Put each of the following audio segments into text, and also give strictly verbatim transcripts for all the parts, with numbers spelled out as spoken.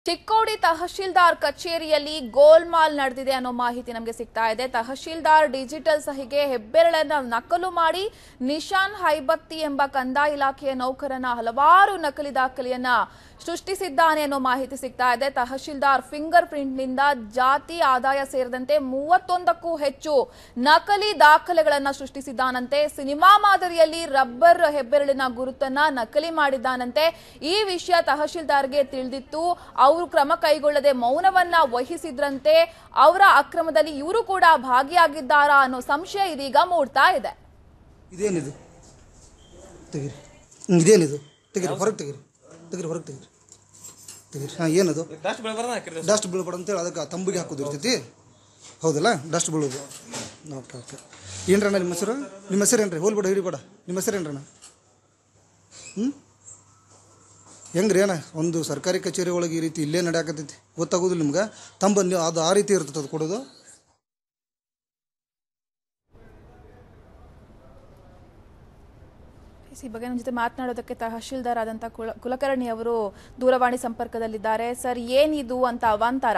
ಚಿಕ್ಕೋಡಿ ತಹಶೀಲ್ದಾರ್ ಕಚೇರಿಯಲ್ಲಿ ಗೋಲ್ಮಾಲ್ ನಡೆದಿದೆ ಅನ್ನೋ ಮಾಹಿತಿ ನಮಗೆ ಸಿಗ್ತಾ ಇದೆ. ತಹಶೀಲ್ದಾರ್ ಡಿಜಿಟಲ್ ಸಹಿಗೆ ಹೆಬ್ಬೆರಳನ್ನ ನಕಲು ಮಾಡಿ ನಿಶಾನ್ ಹೈಬತ್ತಿ ಎಂಬ ಕಂದಾಯ ಇಲಾಖೆಯ ನೌಕರನ ಹಲವಾರು ನಕಲಿ ದಾಖಲೆಯನ್ನ ಸೃಷ್ಟಿಸಿದ್ದಾನೆ ಅನ್ನೋ ಮಾಹಿತಿ ಸಿಗ್ತಾ ಇದೆ. ತಹಶೀಲ್ದಾರ್ ಫಿಂಗರ್ ಪ್ರಿಂಟ್ ನಿಂದ ಜಾತಿ ಆದಾಯ ಸೇರಿದಂತೆ ಮೂವತ್ತೊಂದಕ್ಕೂ ಹೆಚ್ಚು ನಕಲಿ ದಾಖಲೆಗಳನ್ನ ಸೃಷ್ಟಿಸಿದ್ದಾನಂತೆ. ಸಿನಿಮಾ ಮಾದರಿಯಲ್ಲಿ ರಬ್ಬರ್ ಹೆಬ್ಬೆರಳಿನ ಗುರುತನ್ನ ನಕಲಿ ಮಾಡಿದ್ದಾನಂತೆ. ಈ ವಿಷಯ ತಹಶೀಲ್ದಾರ್ಗೆ ತಿಳಿದಿತ್ತು. ಅವರು ಕ್ರಮ ಕೈಗೊಳ್ಳದೆ ಮೌನವನ್ನ ವಹಿಸಿದ್ರಂತೆ. ಅವರ ಅಕ್ರಮದಲ್ಲಿ ಇವರು ಕೂಡ ಭಾಗಿಯಾಗಿದ್ದಾರಾ ಅನ್ನೋ ಸಂಶಯ ಇದೀಗ ಮೂಡ್ತಾ ಇದೆ. ಇದೇನಿದು ತೆಗಿರಿ, ಇದೇನಿದು ತೆಗಿರಿ, ಹೊರಗೆ ತೆಗಿರಿ, ತೆಗಿರಿ, ಹೊರಗೆ ತೆಗಿರಿ, ತೆಗಿರಿ. ಹಾಂ, ಏನದು ಡಸ್ಟ್ ಬೀಳ್ಬಾರ್ದು ಅಂತೇಳಿ ಅದಕ್ಕೆ ತಂಬಿಗೆ ಹಾಕೋದು ಇರ್ತೈತಿ, ಹೌದಲ್ಲ? ಡಸ್ಟ್ ಬೀಳೋದು. Okay okay. ಏನ್ರಣ್ಣ ನಿಮ್ಮ ಹೆಸರು? ನಿಮ್ಮ ಹೆಸರು ಏನ್ರಿ? ಹೋಲ್ಬೇಡ, ಹಿಡಿಬೇಡ. ನಿಮ್ಮ ಹೆಸರು ಏನ್ರಣ್ಣ? ಹ್ಞೂ ಹೆಂಗ್ರಿ ಅಣ್ಣ, ಒಂದು ಸರ್ಕಾರಿ ಕಚೇರಿ ಒಳಗೆ ಈ ರೀತಿ ಇಲ್ಲೇ ನಡೆಯಾಕತ್ತೈತಿ, ಗೊತ್ತಾಗೋದಿಲ್ಲ ನಿಮ್ಗೆ? ತಂಬ ಅದು ಆ ರೀತಿ ಇರ್ತದೆ ಅದು ಕೊಡೋದು. ಈ ಬಗ್ಗೆ ನಮ್ಮ ಜೊತೆ ಮಾತನಾಡೋದಕ್ಕೆ ತಹಶೀಲ್ದಾರ್ ಆದಂಥ ಕುಲ ಕುಲಕರ್ಣಿ ಅವರು ದೂರವಾಣಿ ಸಂಪರ್ಕದಲ್ಲಿದ್ದಾರೆ. ಸರ್, ಏನಿದು ಅಂತ ಅವಾಂತರ?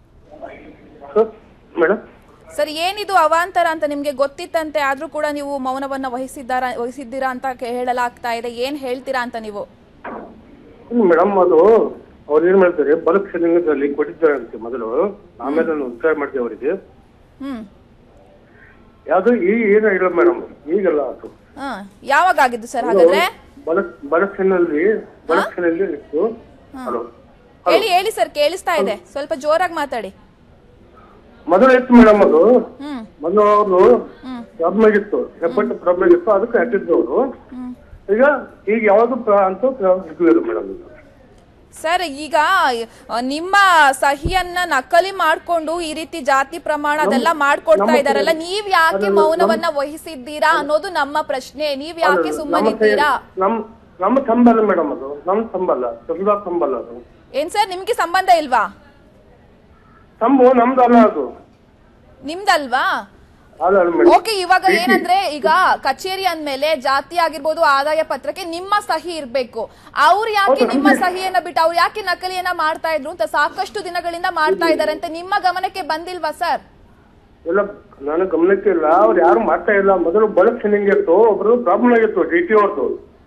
ಸರ್, ಏನಿದು ಅವಾಂತರ ಅಂತ ನಿಮ್ಗೆ ಗೊತ್ತಿತ್ತಂತೆ, ಆದ್ರೂ ಕೂಡ ನೀವು ಮೌನವನ್ನ ವಹಿಸಿದ್ದಾರ ವಹಿಸಿದ್ದೀರಾ ಅಂತ ಹೇಳಲಾಗ್ತಾ ಇದೆ. ಏನ್ ಹೇಳ್ತೀರಾ ಅಂತ ನೀವು? ಮೇಡಮ್, ಅದು ಅವ್ರು ಏನ್ ಮಾಡ್ತಾರೆ, ಬಲ್ಕ್ ಸೆಲ್ಲಿಂಗಲ್ಲಿ ಕೊಟ್ಟಿದ್ದಾರೆ ಅಂತೆ ಮೊದಲು, ಆಮೇಲೆ ನಾನು ಉತ್ತರ ಮಾಡ್ತೇವೆ ಅವರಿಗೆ. ಹ್ಮ್ ಯಾವ್ದು ಈ ಏನ ಇಲ್ಲ ಮೇಡಮ್, ಈಗಲ್ಲ ಅದು. ಯಾವಾಗ ಆಗಿದ್ದು ಸರ್ ಹಾಗಾದ್ರೆ? ಬಲಕ್ ಬಲಕ್ ಸೆನ್ನಲ್ಲಿ ಬಲಕ್ ಸೆನ್ನಲ್ಲಿ ಇತ್ತು. ಹಲೋ ಹೇಳಿ ಹೇಳಿ ಸರ್, ಕೇಳಿಸ್ತಾ ಇದೆ, ಸ್ವಲ್ಪ ಜೋರಾಗಿ ಮಾತಾಡಿ. ಮೊದಲು ಇತ್ತು ಮೇಡಮ್, ಅದು ಮೊದಲು ಅವರು ಪ್ರಾಬ್ಲಮ್ ಆಗಿತ್ತು, ಹೆಬ್ಬಟ್ಟು ಪ್ರಾಬ್ಲಮ್ ಆಗಿತ್ತು, ಅದಕ್ಕೆ ಹಾಕಿದ್ರು ಅವರು. ಈಗ ಈಗ ಯಾವ್ದು ಅಂತ ಮೇಡಮ್. ಸರ್, ಈಗ ನಿಮ್ಮ ಸಹಿಯನ್ನ ನಕಲಿ ಮಾಡ್ಕೊಂಡು ಈ ರೀತಿ ಜಾತಿ ಪ್ರಮಾಣ ಅದೆಲ್ಲ ಮಾಡ್ಕೊಡ್ತಾ ಇದಾರಲ್ಲ, ನೀವ್ ಯಾಕೆ ಮೌನವನ್ನ ವಹಿಸಿದ್ದೀರಾ ಅನ್ನೋದು ನಮ್ಮ ಪ್ರಶ್ನೆ. ನೀವ್ ಯಾಕೆ ಸುಮ್ಮನಿದ್ದೀರಾ? ನಮ್ ನಮ್ಮ ಸಂಬಳ ಮೇಡಮ್, ಅದು ನಮ್ ಸಂಬಳ, ತಹಶೀಲ್ದಾರ್ ಸಂಬಳ ಅದು. ಏನ್ ಸರ್, ನಿಮ್ಗೆ ಸಂಬಂಧ ಇಲ್ವಾ? ಸಂಬಳ ನಮ್ದಲ್ಲ, ಅದು ನಿಮ್ದಲ್ವಾ? ಓಕೆ, ಇವಾಗ ಏನಂದ್ರೆ, ಈಗ ಕಚೇರಿ ಅಂದ್ಮೇಲೆ ಜಾತಿ ಆಗಿರ್ಬೋದು, ಆದಾಯ ಪತ್ರಕ್ಕೆ ನಿಮ್ಮ ಸಹಿ ಇರ್ಬೇಕು. ಅವ್ರು ಯಾಕೆ ನಿಮ್ಮ ಸಹಿಯನ್ನ ಬಿಟ್ಟು ಅವ್ರು ಯಾಕೆ ನಕಲಿಯನ್ನ ಮಾಡ್ತಾ ಇದ್ರು ಅಂತ ಸಾಕಷ್ಟು ದಿನಗಳಿಂದ ಮಾಡ್ತಾ ಇದಾರೆ ಅಂತ ನಿಮ್ಮ ಗಮನಕ್ಕೆ ಬಂದಿಲ್ವಾ ಸರ್? ಇಲ್ಲ, ನನ್ನ ಗಮನಕ್ಕೆ ಇಲ್ಲ, ಅವ್ರು ಯಾರು ಮಾಡ್ತಾ ಇಲ್ಲ. ಮೊದಲು ಬಲ್ಕ್ ಸೆಲ್ಲಿಂಗ್ ಇತ್ತು, ಒಬ್ರು ಪ್ರಾಬ್ಲಮ್ ಆಗಿತ್ತು ಡಿ ಟಿ ಅವ್ರದ್ದು.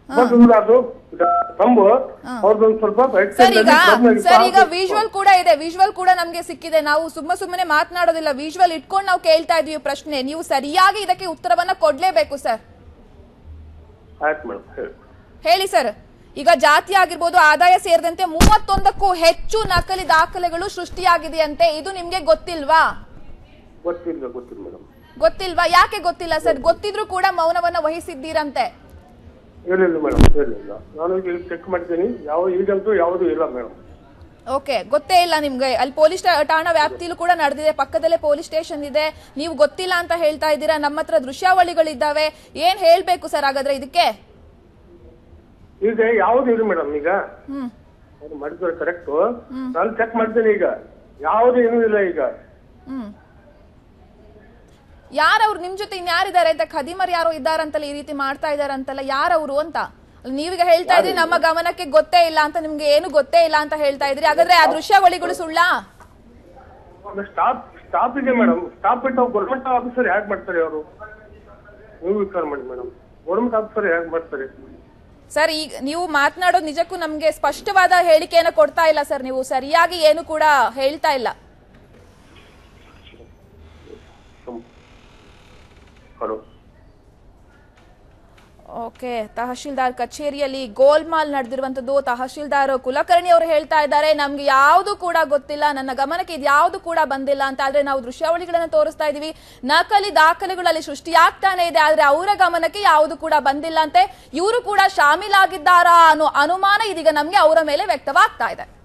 ಸರ್, ಈಗ ವಿಜುವಲ್ ಕೂಡ ಇದೆ, ವಿಜುವಲ್ ಕೂಡ ನಮ್ಗೆ ಸಿಕ್ಕಿದೆ. ನಾವು ಸುಮ್ಮ ಸುಮ್ಮನೆ ಮಾತನಾಡೋದಿಲ್ಲ, ವಿಜುವಲ್ ಇಟ್ಕೊಂಡು ನಾವು ಕೇಳ್ತಾ ಇದೀವಿ ಪ್ರಶ್ನೆ. ನೀವು ಸರಿಯಾಗಿ ಇದಕ್ಕೆ ಉತ್ತರವನ್ನ ಕೊಡ್ಲೇಬೇಕು ಸರ್. ಹೇಳಿ ಸರ್. ಈಗ ಜಾತಿ ಆಗಿರ್ಬೋದು, ಆದಾಯ ಸೇರಿದಂತೆ ಮೂವತ್ತೊಂದಕ್ಕೂ ಹೆಚ್ಚು ನಕಲಿ ದಾಖಲೆಗಳು ಸೃಷ್ಟಿಯಾಗಿದೆಯಂತೆ. ಇದು ನಿಮ್ಗೆ ಗೊತ್ತಿಲ್ವಾ? ಗೊತ್ತಿಲ್ಲ, ಗೊತ್ತಿಲ್ಲ ಮೇಡಮ್. ಗೊತ್ತಿಲ್ವಾ? ಯಾಕೆ ಗೊತ್ತಿಲ್ಲ ಸರ್? ಗೊತ್ತಿದ್ರು ಕೂಡ ಮೌನವನ್ನ ವಹಿಸಿದ್ದೀರಂತೆ. ಹೇಳಿಲ್ಲ ಮೇಡಮ್, ಹೇಳಿಲ್ಲ. ನಾನು ಈಗ ಚೆಕ್ ಮಾಡ್ತೀನಿ, ಯಾವ ಈಗಂತೂ ಯಾವುದು ಇಲ್ಲ ಮೇಡಮ್. ಓಕೆ, ಗೊತ್ತೇ ಇಲ್ಲ ನಿಮ್ಗೆ? ಅಲ್ಲಿ ಪೊಲೀಸ್ ಠಾಣಾ ವ್ಯಾಪ್ತಿಲೂ ಕೂಡ ನಡೆದಿದೆ, ಪಕ್ಕದಲ್ಲೇ ಪೊಲೀಸ್ ಸ್ಟೇಷನ್ ಇದೆ, ನೀವು ಗೊತ್ತಿಲ್ಲ ಅಂತ ಹೇಳ್ತಾ ಇದ್ದೀರಾ. ನಮ್ಮ ಹತ್ರ ದೃಶ್ಯಾವಳಿಗಳಿದ್ದಾವೆ. ಏನ್ ಹೇಳ್ಬೇಕು ಸರ್ ಹಾಗಾದ್ರೆ ಇದಕ್ಕೆ? ಈಗ ಯಾವ್ದು ಇಲ್ಲ ಮೇಡಮ್, ಈಗ ಅವ್ರು ಮಾಡಿದ್ರೆ ಕರೆಕ್ಟ್. ನಾನು ಚೆಕ್ ಮಾಡ್ತೀನಿ, ಈಗ ಯಾವ್ದು ಏನೂ ಇಲ್ಲ ಈಗ. ಹ್ಮ್ ಯಾರವ್ರು ನಿಮ್ ಜೊತೆ ಇನ್ಯಾರಿದ್ದಾರೆ ಅಂತ? ಖದೀಮರ್ ಯಾರೋ ಇದ್ದಾರಂತಲ್ಲ, ಈ ರೀತಿ ಮಾಡ್ತಾ ಇದಾರಂತಲ್ಲ, ಯಾರವ್ರು ಅಂತ? ನೀವೀಗ ಹೇಳ್ತಾ ಇದ್ರಿ ನಮ್ಮ ಗಮನಕ್ಕೆ ಗೊತ್ತೇ ಇಲ್ಲ ಅಂತ, ನಿಮ್ಗೆ ಏನು ಗೊತ್ತೇ ಇಲ್ಲ ಅಂತ ಹೇಳ್ತಾ ಇದ್ರಿ. ಹಾಗಾದ್ರೆ ಆ ದೃಶ್ಯಾವಳಿಗಳು ಸುಳ್ಳಾ? ಸ್ಟಾಪ್ ಸ್ಟಾಪ್ ಇದೆ ಮೇಡಮ್, ಸ್ಟಾಪ್ ಇಟ್ಟು ಗೌರ್ಮೆಂಟ್ ಆಫೀಸರ್ ಹೇಗ್ ಮಾಡ್ತಾರೆ ಅವರು? ನೀವು ವಿಚಾರ ಮಾಡಿ ಮೇಡಮ್, ಗೌರ್ಮೆಂಟ್ ಆಫೀಸರ್ ಹೇಗ್ ಮಾಡ್ತಾರೆ? ಸರ್, ಈಗ ನೀವು ಮಾತನಾಡೋದು ನಿಜಕ್ಕೂ ನಮ್ಗೆ ಸ್ಪಷ್ಟವಾದ ಹೇಳಿಕೆಯನ್ನು ಕೊಡ್ತಾ ಇಲ್ಲ ಸರ್. ನೀವು ಸರಿಯಾಗಿ ಏನು ಕೂಡ ಹೇಳ್ತಾ ಇಲ್ಲ. ಓಕೆ, ತಹಶೀಲ್ದಾರ್ ಕಚೇರಿಯಲ್ಲಿ ಗೋಲ್ಮಾಲ್ ನಡೆದಿರುವಂತದ್ದು. ತಹಶೀಲ್ದಾರ್ ಕುಲಕರ್ಣಿ ಅವರು ಹೇಳ್ತಾ ಇದ್ದಾರೆ, ನಮ್ಗೆ ಯಾವುದು ಕೂಡ ಗೊತ್ತಿಲ್ಲ, ನನ್ನ ಗಮನಕ್ಕೆ ಇದು ಯಾವುದು ಕೂಡ ಬಂದಿಲ್ಲ ಅಂತ. ಆದ್ರೆ ನಾವು ದೃಶ್ಯಾವಳಿಗಳನ್ನ ತೋರಿಸ್ತಾ ಇದೀವಿ, ನಕಲಿ ದಾಖಲೆಗಳಲ್ಲಿ ಸೃಷ್ಟಿಯಾಗ್ತಾನೆ ಇದೆ, ಆದ್ರೆ ಅವರ ಗಮನಕ್ಕೆ ಯಾವುದು ಕೂಡ ಬಂದಿಲ್ಲ ಅಂತೆ. ಇವರು ಕೂಡ ಶಾಮೀಲಾಗಿದ್ದಾರಾ ಅನ್ನೋ ಅನುಮಾನ ಇದೀಗ ನಮ್ಗೆ ಅವರ ಮೇಲೆ ವ್ಯಕ್ತವಾಗ್ತಾ ಇದೆ.